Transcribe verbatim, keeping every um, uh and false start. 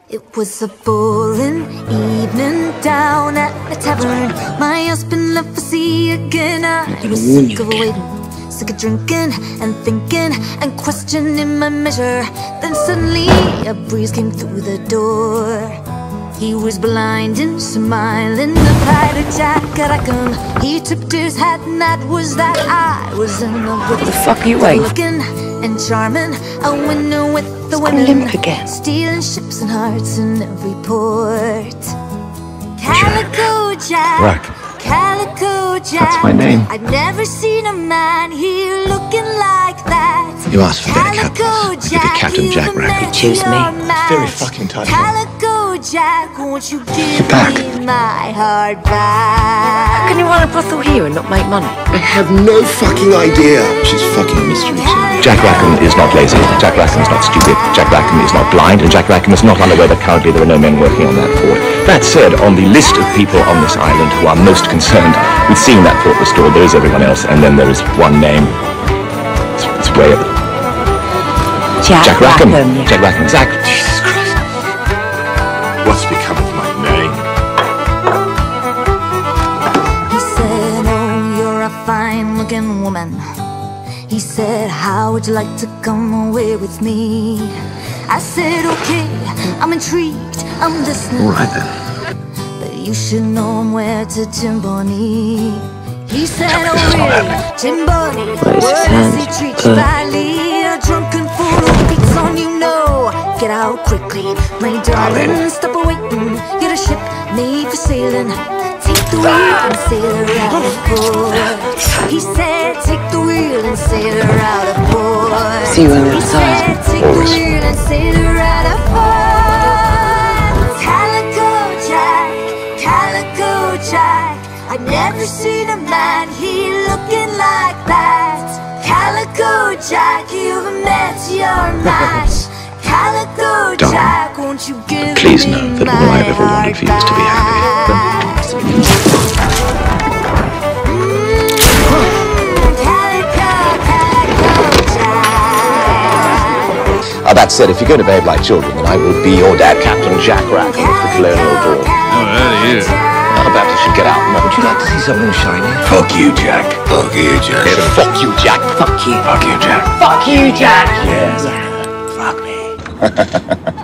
It was a boring evening down at the tavern. My husband left for sea again. I was sick of waiting, sick of drinking and thinking and questioning my measure. Then suddenly a breeze came through the door. He was blind and smiling, the pirate Jack at Rackham. He tipped his hat and that was that. I was in love with the fuck are you waiting? Looking and charming, a winner with the It's women, limp again. stealing ships and hearts in every port. Calico Jack, Rack. Calico Jack. That's my name. I've never seen a man here looking like that. You asked for better Calico captains. I give you Captain Jack Rackham. Choose me. Very fucking tight. Calico Jack, won't you give back. me my heart back? How can you run a brothel here and not make money? I have no fucking idea. She's fucking a mystery too. Jack Rackham is not lazy. Jack Rackham is not stupid. Jack Rackham is not blind. And Jack Rackham is not unaware that currently there are no men working on that port. That said, on the list of people on this island who are most concerned with seeing that port restored, there is everyone else, and then there is one name. It's, it's way up. Jack, Jack Rackham. Rackham, yeah. Jack Rackham, exactly. Jesus Christ. What's become of my name? He said, oh, you're a fine-looking woman. He said, how would you like to come away with me? I said, okay, I'm intrigued, I'm listening. All right then. But you should know I'm wed to Anne Bonny. He said, Tell me oh this is not really, happening. Anne Bonny, Where's his where does hand? he treat you Uh. badly? A drunken fool who beats on you, no. Get out quickly, my darling, Darling. stop waiting. Get a ship made for sailing. Take the wheel and sail her out of port. He said, take the wheel and sail her out of port. See you on the He other side. said, take Always. the wheel and sail her out of port. Calico Jack, Calico Jack. I've never seen a man here looking like that. Calico Jack, you've met your match. Calico Darling, Jack, won't you give Please me know that my all I ever wanted heart for you was to be happy. back? Uh, that said, if you're going to behave like children, then I will be your dad, Captain Jack Rackham of the Colonial Dawn. Oh, out of here. Well, perhaps I should get out now. Would you like to see something shiny? Fuck you, Jack. Fuck you, Jack. Yeah, fuck you, Jack. Fuck you. Fuck you, Jack. Fuck you, Jack. Yes. Fuck me.